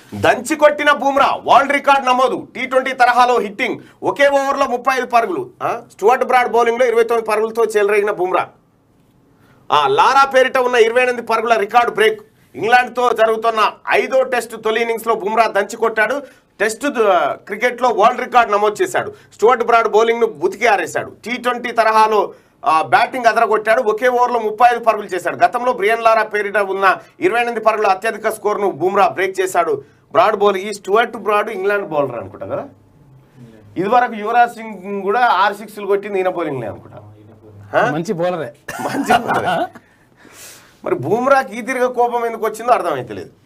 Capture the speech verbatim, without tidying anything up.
దంచి కొట్టిన Bumrah world record నమోదు. టీ ట్వంటీ తరహాలో హిట్టింగ్. ఒకే ఓవర్లో ముప్పై ఐదు పరుగులు. స్టూవర్ట్ బ్రాడ్ బౌలింగ్లో ఇరవై తొమ్మిది పరుగులతో చెలరేగిన బూమ్రా. లారా పేరిట ఉన్న ఇరవై ఎనిమిది పరుగుల రికార్డు బ్రేక్. ఇంగ్లాండ్తో జరుగుతున్న ఐదో టెస్టు తొలి ఇన్నింగ్స్లో బూమ్రా దంచి కొట్టాడు. టెస్టు క్రికెట్లో వరల్డ్ రికార్డు నమోదు చేశాడు. స్టూవర్ట్ బ్రాడ్ బౌలింగ్ను బుతికి ఆరేశాడు. టీ ట్వంటీ తరహాలో బ్యాటింగ్ అదరగొట్టాడు. ఒకే ఓవర్లో ముప్పై ఐదు పరుగులు చేశాడు. గతంలో బ్రియన్ లారా పేరిట ఉన్న ఇరవై ఎనిమిది పరుగుల అత్యధిక స్కోర్ను బూమ్రా బ్రేక్ చేశాడు. బ్రాడ్ బౌల్ ఈ స్టూవర్ట్ బ్రాడ్ ఇంగ్లాండ్ బౌలర్ అనుకుంటా కదా. ఇదివరకు యువరాజ్ సింగ్ కూడా ఆరు సిక్స్లు కొట్టింది ఈయన బౌలింగ్లే అనుకుంటా. మంచి బౌలరే, మంచి బౌలరే. మరి బూమ్రాకి ఈ తిరిగి కోపం ఎందుకు వచ్చిందో అర్థమైతలేదు.